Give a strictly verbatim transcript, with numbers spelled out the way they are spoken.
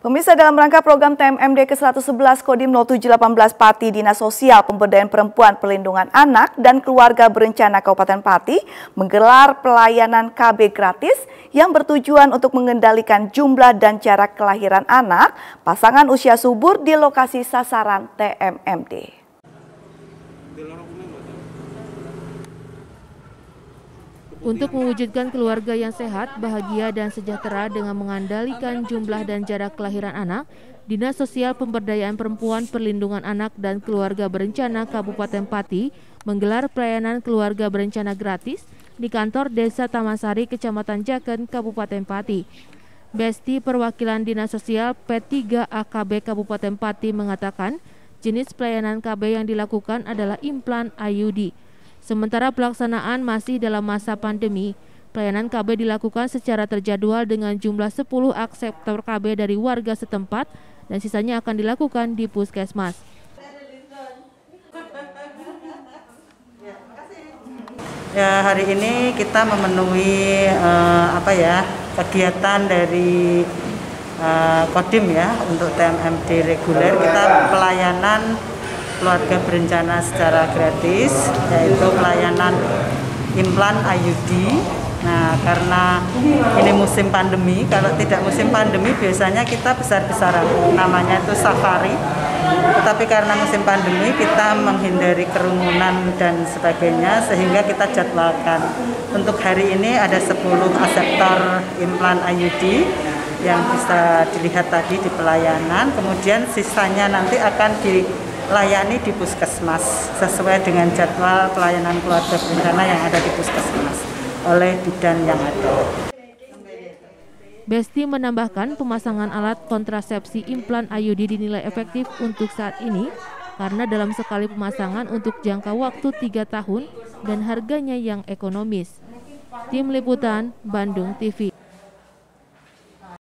Pemirsa, dalam rangka program T M M D ke seratus sebelas Kodim nol tujuh satu delapan Pati, Dinas Sosial Pemberdayaan Perempuan Perlindungan Anak dan Keluarga Berencana Kabupaten Pati menggelar pelayanan K B gratis yang bertujuan untuk mengendalikan jumlah dan jarak kelahiran anak pasangan usia subur di lokasi sasaran T M M D. Untuk mewujudkan keluarga yang sehat, bahagia, dan sejahtera dengan mengandalkan jumlah dan jarak kelahiran anak, Dinas Sosial Pemberdayaan Perempuan Perlindungan Anak dan Keluarga Berencana Kabupaten Pati menggelar pelayanan keluarga berencana gratis di kantor Desa Taman-Sari, Kecamatan Jaken, Kabupaten Pati. Besti Perwakilan Dinas Sosial P tiga A K B Kabupaten Pati mengatakan jenis pelayanan K B yang dilakukan adalah implan I U D. Sementara pelaksanaan masih dalam masa pandemi, pelayanan K B dilakukan secara terjadwal dengan jumlah sepuluh akseptor K B dari warga setempat dan sisanya akan dilakukan di puskesmas. Ya, hari ini kita memenuhi eh, apa ya kegiatan dari eh, Kodim ya untuk T M M D reguler. Kita pelayanan keluarga berencana secara gratis, yaitu pelayanan implan I U D. Nah, karena ini musim pandemi, kalau tidak musim pandemi biasanya kita besar-besaran, namanya itu safari. Tetapi karena musim pandemi kita menghindari kerumunan dan sebagainya, sehingga kita jadwalkan. Untuk hari ini ada sepuluh aseptor implan I U D yang bisa dilihat tadi di pelayanan, kemudian sisanya nanti akan di layani di puskesmas sesuai dengan jadwal pelayanan keluarga berencana yang ada di puskesmas oleh bidan yang ada. Besti menambahkan pemasangan alat kontrasepsi implan I U D dinilai efektif untuk saat ini karena dalam sekali pemasangan untuk jangka waktu tiga tahun dan harganya yang ekonomis. Tim Liputan, Bandung T V.